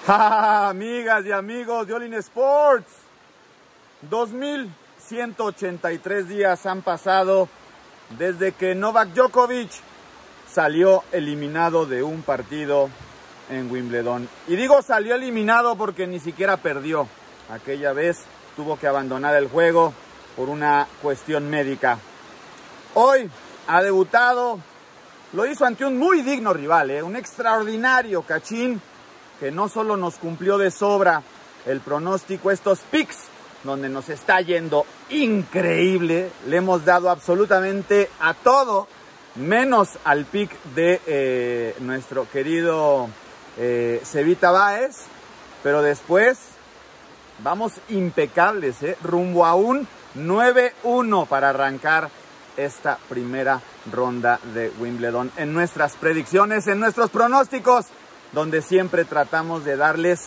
Amigas y amigos de All In Sports, 2183 días han pasado desde que Novak Djokovic salió eliminado de un partido en Wimbledon. Y digo salió eliminado porque ni siquiera perdió. Aquella vez tuvo que abandonar el juego por una cuestión médica. Hoy ha debutado, lo hizo ante un muy digno rival, un extraordinario Cachín, que no solo nos cumplió de sobra el pronóstico, estos picks, donde nos está yendo increíble, le hemos dado absolutamente a todo, menos al pick de nuestro querido Cevita Báez, pero después vamos impecables, rumbo a un 9-1 para arrancar esta primera ronda de Wimbledon. En nuestras predicciones, en nuestros pronósticos, donde siempre tratamos de darles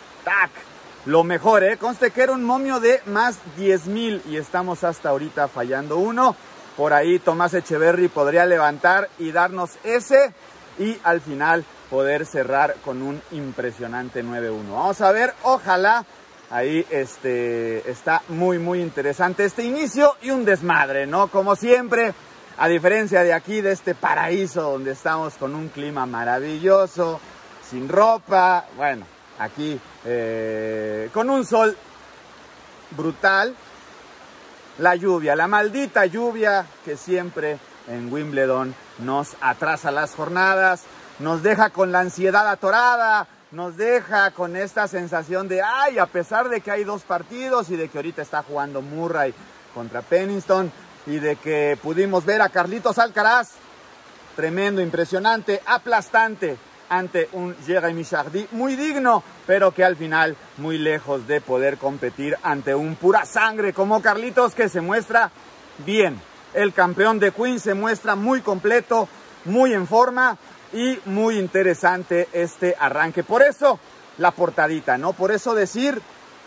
lo mejor, conste que era un momio de más 10,000 y estamos hasta ahorita fallando uno. Por ahí Tomás Echeverry podría levantar y darnos ese y al final poder cerrar con un impresionante 9-1. Vamos a ver, ojalá. Ahí está muy interesante este inicio y un desmadre, ¿no? Como siempre, a diferencia de aquí, de este paraíso donde estamos con un clima maravilloso, sin ropa, bueno, aquí con un sol brutal, la lluvia, la maldita lluvia que siempre en Wimbledon nos atrasa las jornadas, nos deja con la ansiedad atorada, nos deja con esta sensación de, a pesar de que hay dos partidos y de que ahorita está jugando Murray contra Pennington y de que pudimos ver a Carlitos Alcaraz, tremendo, impresionante, aplastante ante un Jérémy Chardy muy digno, pero que al final muy lejos de poder competir ante un pura sangre como Carlitos, que se muestra bien. El campeón de Queens se muestra muy completo, muy en forma, y muy interesante este arranque. Por eso la portadita, ¿no? Por eso decir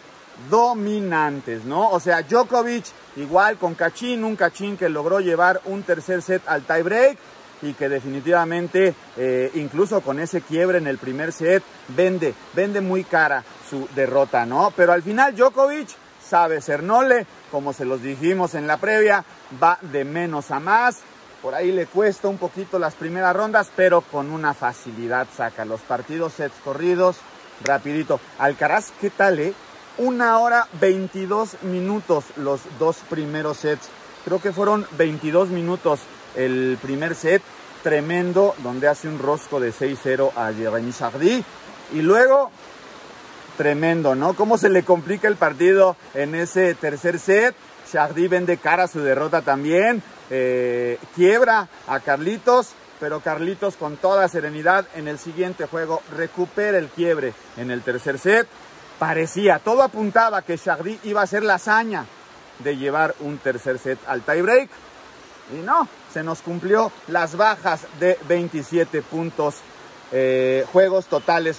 dominantes, ¿no? O sea, Djokovic igual con Cachín, un Cachín que logró llevar un tercer set al tiebreak y que definitivamente, incluso con ese quiebre en el primer set, vende muy cara su derrota, ¿no? Pero al final Djokovic sabe ser noble, como se los dijimos en la previa, va de menos a más. Por ahí le cuesta un poquito las primeras rondas, pero con una facilidad saca los partidos, sets corridos, rapidito. Alcaraz, ¿qué tal, 1 hora 22 minutos los dos primeros sets. Creo que fueron 22 minutos el primer set, tremendo, donde hace un rosco de 6-0 a Jérémy Chardy. Y luego, tremendo, ¿no? Cómo se le complica el partido en ese tercer set. Chardy vende cara a su derrota también. Quiebra a Carlitos, pero Carlitos con toda serenidad en el siguiente juego recupera el quiebre en el tercer set. Parecía, todo apuntaba que Chardy iba a hacer la hazaña de llevar un tercer set al tiebreak y no, se nos cumplió las bajas de 27 puntos, juegos totales,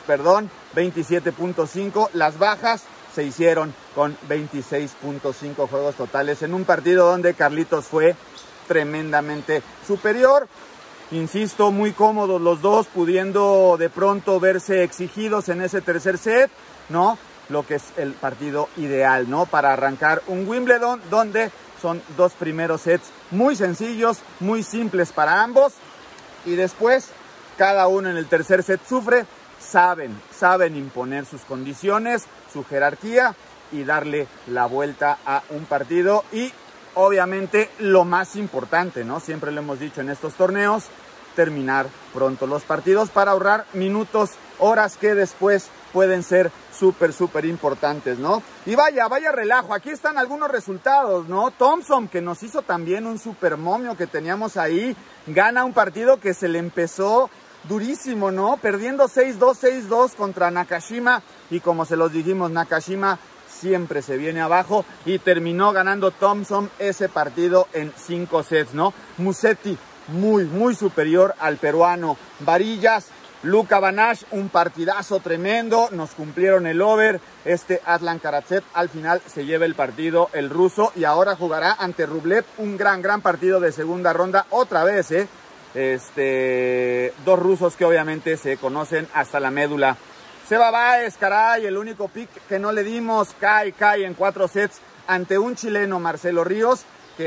27.5, las bajas se hicieron con 26.5 juegos totales en un partido donde Carlitos fue tremendamente superior. Insisto, muy cómodos los dos, pudiendo de pronto verse exigidos en ese tercer set, ¿no? Lo que es el partido ideal, ¿no? Para arrancar un Wimbledon donde son dos primeros sets muy sencillos, muy simples para ambos y después cada uno en el tercer set sufre, saben imponer sus condiciones, su jerarquía y darle la vuelta a un partido y obviamente lo más importante, ¿no? Siempre lo hemos dicho en estos torneos, terminar pronto los partidos para ahorrar minutos, horas que después pueden ser súper importantes, ¿no? Y vaya relajo, aquí están algunos resultados, ¿no? Thompson, que nos hizo también un super momio que teníamos ahí, gana un partido que se le empezó durísimo, ¿no? Perdiendo 6-2, 6-2 contra Nakashima y como se los dijimos, Nakashima siempre se viene abajo y terminó ganando Thompson ese partido en 5 sets, ¿no? Musetti muy superior al peruano. Varillas, Luka Banash, un partidazo tremendo, nos cumplieron el over. Aslan Karatsev al final se lleva el partido, el ruso, y ahora jugará ante Rublev, un gran partido de segunda ronda otra vez, dos rusos que obviamente se conocen hasta la médula. Seba Báez, caray, el único pick que no le dimos, cae en 4 sets ante un chileno, Marcelo Ríos,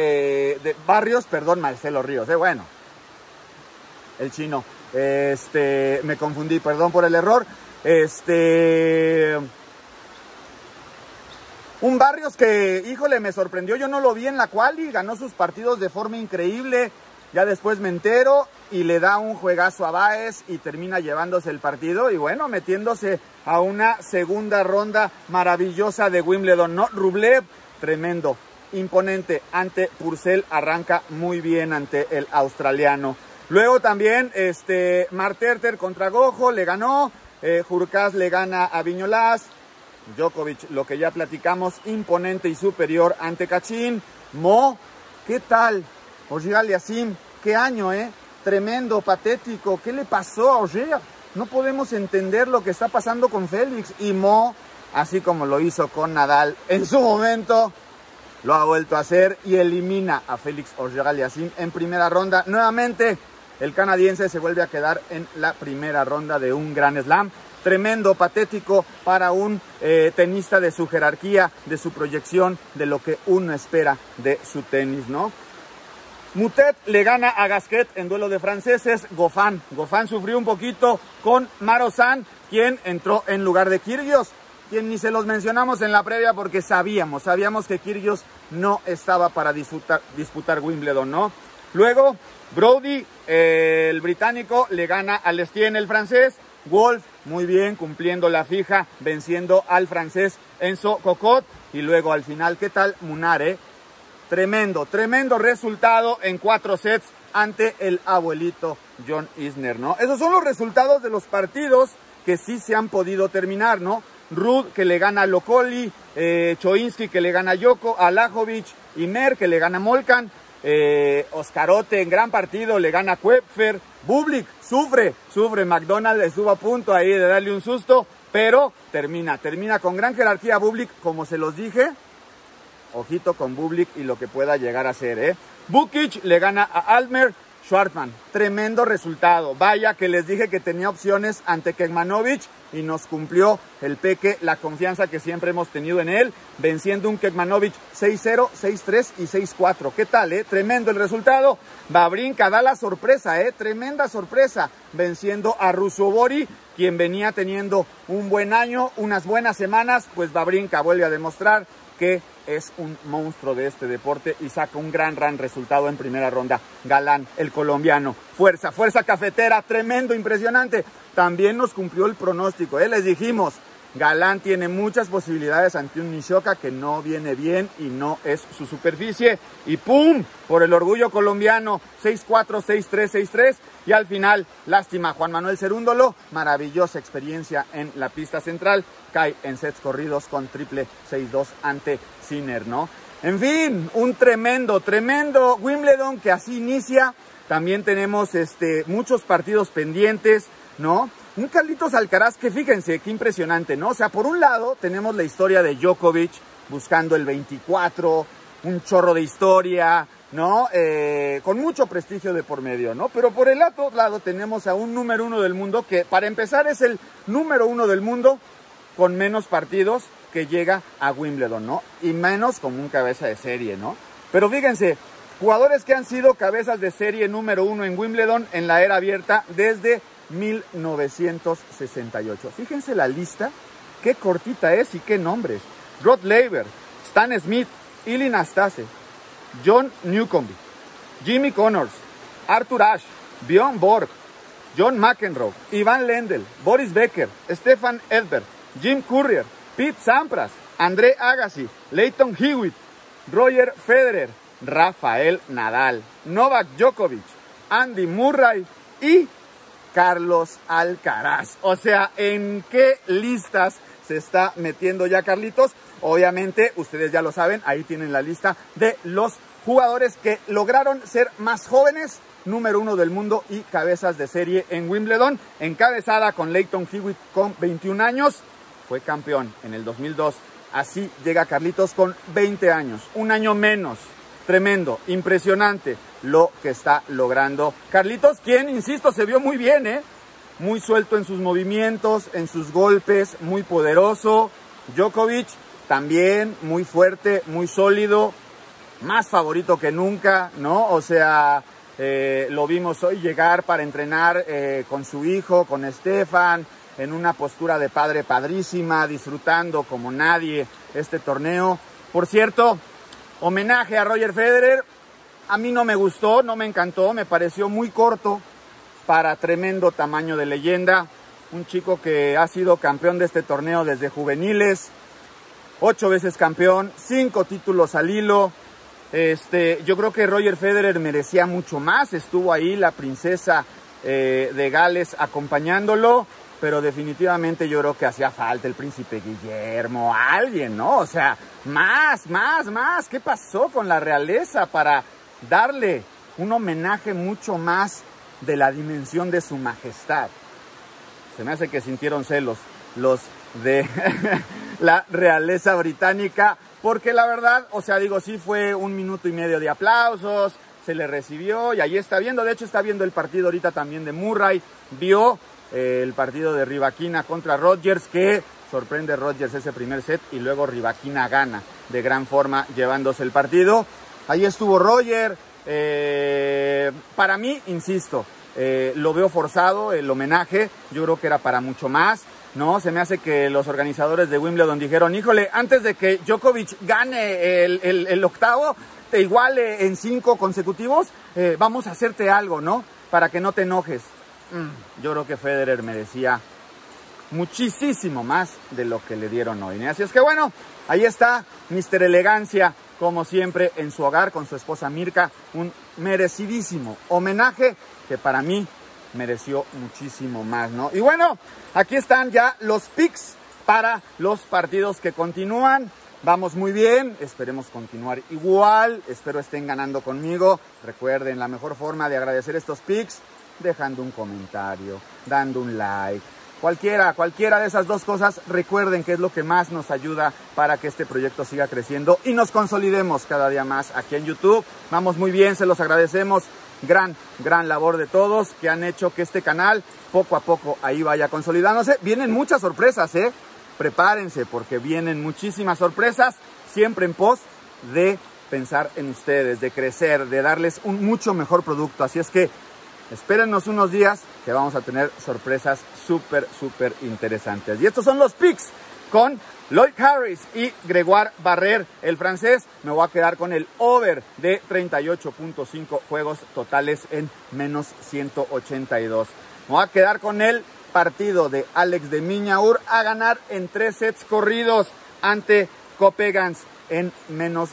Marcelo Ríos, bueno, el chino, me confundí, perdón por el error, un Barrios que, híjole, me sorprendió, yo no lo vi en la quali, ganó sus partidos de forma increíble, ya después me entero y le da un juegazo a Báez y termina llevándose el partido y bueno, metiéndose a una segunda ronda maravillosa de Wimbledon, ¿no? Rublev, tremendo, imponente ante Purcell, arranca muy bien ante el australiano. Luego también, Marc Terter contra Gojo, le ganó, Hurkacz le gana a Viñolas, Djokovic, lo que ya platicamos, imponente y superior ante Cachín. Mo, ¿qué tal? Auger-Aliassime, qué año, tremendo, patético, ¿qué le pasó a Auger? No podemos entender lo que está pasando con Félix. Y Mo, así como lo hizo con Nadal en su momento, lo ha vuelto a hacer y elimina a Félix Auger-Aliassime en primera ronda. Nuevamente, el canadiense se vuelve a quedar en la primera ronda de un Grand Slam. Tremendo, patético para un tenista de su jerarquía, de su proyección, de lo que uno espera de su tenis, ¿no? Moutet le gana a Gasquet en duelo de franceses. Goffin sufrió un poquito con Marozsan, quien entró en lugar de Kyrgios, quien ni se los mencionamos en la previa porque sabíamos que Kyrgios no estaba para disputar Wimbledon, ¿no? Luego, Brody, el británico, le gana a Lestienne, el francés. Wolf, muy bien, cumpliendo la fija, venciendo al francés Enzo Cocotte. Y luego al final, ¿qué tal Munar, Tremendo resultado en 4 sets ante el abuelito John Isner, ¿no? Esos son los resultados de los partidos que sí se han podido terminar, ¿no? Ruud, que le gana a Lokoli, Choinsky, que le gana a Lajovic, y Mer, que le gana a Molcan, Oscarote, en gran partido, le gana a Koepfer. Bublik sufre, McDonald estuvo a punto ahí de darle un susto, pero termina con gran jerarquía Bublik, como se los dije. Ojito con Bublik y lo que pueda llegar a ser, Bukic le gana a Altmer. Schwartzman, tremendo resultado. Vaya que les dije que tenía opciones ante Kekmanovic y nos cumplió el Peque la confianza que siempre hemos tenido en él, venciendo un Kekmanovic 6-0, 6-3 y 6-4. ¿Qué tal, Tremendo el resultado. Wawrinka da la sorpresa, tremenda sorpresa, venciendo a Ruusuvuori, quien venía teniendo un buen año, unas buenas semanas, pues Wawrinka vuelve a demostrar que es un monstruo de este deporte y saca un gran resultado en primera ronda. Galán, el colombiano, fuerza cafetera, tremendo, impresionante. También nos cumplió el pronóstico, les dijimos, Galán tiene muchas posibilidades ante un Nishioka que no viene bien y no es su superficie. Y ¡pum! Por el orgullo colombiano, 6-4, 6-3, 6-3. Y al final, lástima, Juan Manuel Cerúndolo, maravillosa experiencia en la pista central, cae en sets corridos con triple 6-2 ante Sinner, ¿no? En fin, un tremendo Wimbledon que así inicia. También tenemos muchos partidos pendientes, ¿no? Un Carlitos Alcaraz que fíjense, qué impresionante, ¿no? O sea, por un lado tenemos la historia de Djokovic buscando el 24, un chorro de historia, ¿no? Con mucho prestigio de por medio, ¿no? Pero por el otro lado tenemos a un número 1 del mundo que, para empezar, es el número 1 del mundo con menos partidos que llega a Wimbledon, ¿no? Y menos como un cabeza de serie, ¿no? Pero fíjense, jugadores que han sido cabezas de serie número 1 en Wimbledon en la era abierta desde 1968. Fíjense la lista, qué cortita es y qué nombres. Rod Laver, Stan Smith, Ilie Nastase, John Newcombe, Jimmy Connors, Arthur Ashe, Bjorn Borg, John McEnroe, Ivan Lendl, Boris Becker, Stefan Edberg, Jim Courier, Pete Sampras, André Agassi, Lleyton Hewitt, Roger Federer, Rafael Nadal, Novak Djokovic, Andy Murray y Carlos Alcaraz. O sea, ¿en qué listas se está metiendo ya Carlitos? Obviamente, ustedes ya lo saben, ahí tienen la lista de los jugadores que lograron ser más jóvenes, número 1 del mundo y cabezas de serie en Wimbledon, encabezada con Lleyton Hewitt con 21 años, fue campeón en el 2002. Así llega Carlitos con 20 años, un año menos. Tremendo, impresionante lo que está logrando Carlitos, quien, insisto, se vio muy bien, muy suelto en sus movimientos, en sus golpes, muy poderoso. Djokovic también muy fuerte, muy sólido, más favorito que nunca, ¿no? O sea, lo vimos hoy llegar para entrenar con su hijo, con Stefan, en una postura de padre padrísima, disfrutando como nadie este torneo. Por cierto, homenaje a Roger Federer. A mí no me gustó, no me encantó, me pareció muy corto para tremendo tamaño de leyenda. Un chico que ha sido campeón de este torneo desde juveniles, 8 veces campeón, 5 títulos al hilo. Yo creo que Roger Federer merecía mucho más. Estuvo ahí la princesa de Gales acompañándolo, pero definitivamente yo creo que hacía falta el príncipe Guillermo, alguien, ¿no? O sea, más. ¿Qué pasó con la realeza para darle un homenaje mucho más de la dimensión de su majestad? Se me hace que sintieron celos los de la realeza británica, porque la verdad, o sea, digo, sí fue 1 minuto y medio de aplausos, se le recibió y ahí está viendo, de hecho está viendo el partido ahorita también de Murray, vio el partido de Rybakina contra Rodgers, que sorprende Rodgers ese primer set y luego Rybakina gana de gran forma llevándose el partido. Ahí estuvo Roger. Para mí, insisto, lo veo forzado el homenaje. Yo creo que era para mucho más, ¿no? Se me hace que los organizadores de Wimbledon dijeron, híjole, antes de que Djokovic gane el octavo, te iguale en 5 consecutivos, vamos a hacerte algo, ¿no? Para que no te enojes. Yo creo que Federer merecía muchísimo más de lo que le dieron hoy, ¿no? Así es que bueno, ahí está Mr. Elegancia, como siempre, en su hogar con su esposa Mirka. Un merecidísimo homenaje que para mí mereció muchísimo más, ¿no? Y bueno, aquí están ya los picks para los partidos que continúan. Vamos muy bien, esperemos continuar igual, espero estén ganando conmigo. Recuerden, la mejor forma de agradecer estos picks, dejando un comentario, dando un like. Cualquiera de esas dos cosas, recuerden que es lo que más nos ayuda para que este proyecto siga creciendo y nos consolidemos cada día más aquí en YouTube. Vamos muy bien, se los agradecemos. Gran labor de todos que han hecho que este canal poco a poco ahí vaya consolidándose. Vienen muchas sorpresas, prepárense porque vienen muchísimas sorpresas, siempre en pos de pensar en ustedes, de crecer, de darles un mucho mejor producto. Así es que espérennos unos días que vamos a tener sorpresas súper interesantes. Y estos son los picks con Lloyd Harris y Grégoire Barrère, el francés. Me voy a quedar con el over de 38.5 juegos totales en menos 182. Me voy a quedar con el partido de Alex de Minaur a ganar en 3 sets corridos ante Copegans en menos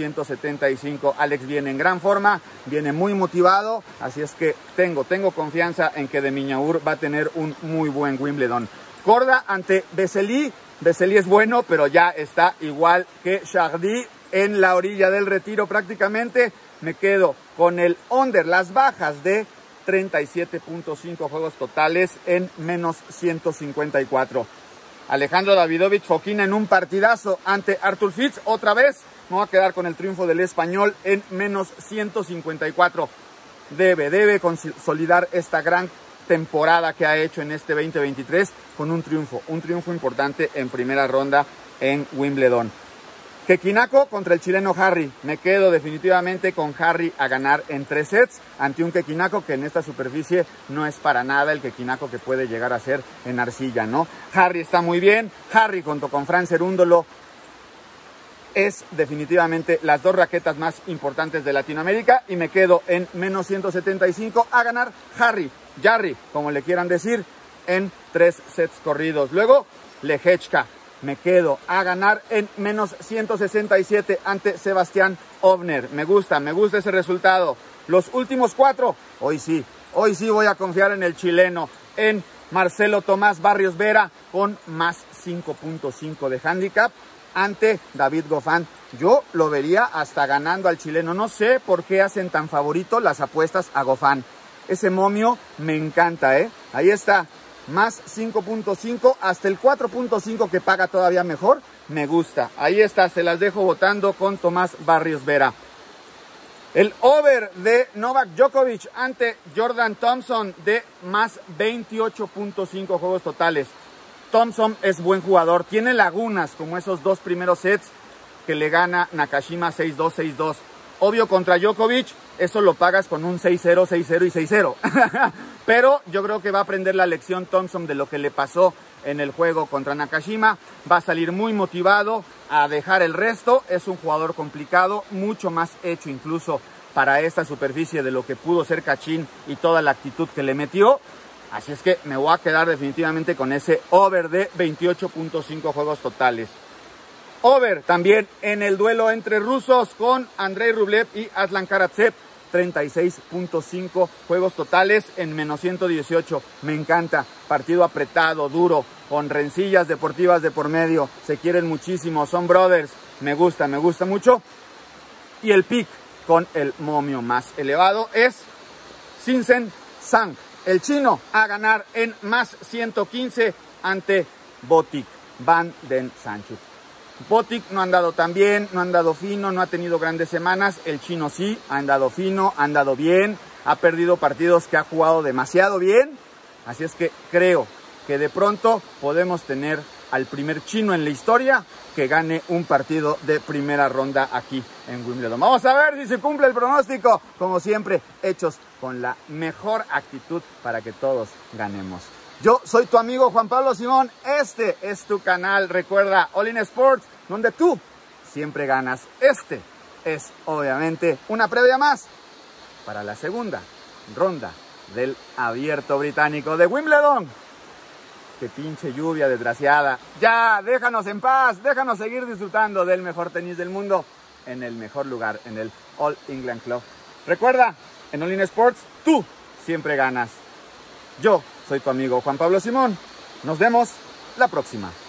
275. Alex viene en gran forma, viene muy motivado, así es que tengo confianza en que de Minaur va a tener un muy buen Wimbledon. Korda ante Vesely. Vesely es bueno, pero ya está igual que Chardy en la orilla del retiro prácticamente. Me quedo con el under, las bajas de 37.5 juegos totales en menos 154. Alejandro Davidovich Fokina en un partidazo ante Arthur Fitz. Otra vez me voy a quedar con el triunfo del español en menos 154. Debe consolidar esta gran temporada que ha hecho en este 2023 con un triunfo importante en primera ronda en Wimbledon. Kekinako contra el chileno Harry. Me quedo definitivamente con Harry a ganar en 3 sets ante un Kekinako que en esta superficie no es para nada el Kekinako que puede llegar a ser en arcilla, ¿no? Harry está muy bien. Harry junto con Fran Cerúndolo es definitivamente las 2 raquetas más importantes de Latinoamérica y me quedo en menos 175 a ganar Jarry, como le quieran decir, en 3 sets corridos. Luego, Lehečka. Me quedo a ganar en menos 167 ante Sebastián Ovner. Me gusta ese resultado. Los últimos 4, hoy sí voy a confiar en el chileno, en Marcelo Tomás Barrios Vera, con más 5.5 de handicap ante David Goffin. Yo lo vería hasta ganando al chileno. No sé por qué hacen tan favorito las apuestas a Goffin. Ese momio me encanta, Ahí está. Más 5.5 hasta el 4.5 que paga todavía mejor. Me gusta. Ahí está, se las dejo votando con Tomás Barrios Vera. El over de Novak Djokovic ante Jordan Thompson de más 28.5 juegos totales. Thompson es buen jugador, tiene lagunas como esos dos primeros sets que le gana Nakashima 6-2, 6-2. Obvio contra Djokovic, eso lo pagas con un 6-0, 6-0 y 6-0. Pero yo creo que va a aprender la lección Thompson de lo que le pasó en el juego contra Nakashima. Va a salir muy motivado a dejar el resto. Es un jugador complicado, mucho más hecho incluso para esta superficie de lo que pudo ser Cachín y toda la actitud que le metió. Así es que me voy a quedar definitivamente con ese over de 28.5 juegos totales. Over también en el duelo entre rusos con Andrei Rublev y Aslan Karatsev. 36.5 juegos totales en menos 118. Me encanta. Partido apretado, duro, con rencillas deportivas de por medio. Se quieren muchísimo, son brothers. Me gusta mucho. Y el pick con el momio más elevado es Sinsen Zhang, el chino, a ganar en más 115 ante Botic Van den Sanchuk. Botic no ha andado tan bien, no ha andado fino, no ha tenido grandes semanas. El chino sí, ha andado fino, ha andado bien, ha perdido partidos que ha jugado demasiado bien. Así es que creo que de pronto podemos tener al primer chino en la historia que gane un partido de primera ronda aquí en Wimbledon. Vamos a ver si se cumple el pronóstico. Como siempre, hechos con la mejor actitud para que todos ganemos. Yo soy tu amigo Juan Pablo Simón, este es tu canal, recuerda, All In Sports, donde tú siempre ganas. Este es obviamente una previa más para la segunda ronda del Abierto Británico de Wimbledon. Qué pinche lluvia desgraciada. Ya, déjanos en paz, déjanos seguir disfrutando del mejor tenis del mundo en el mejor lugar, en el All England Club. Recuerda, en All In Sports, tú siempre ganas. Yo soy tu amigo Juan Pablo Simón. Nos vemos la próxima.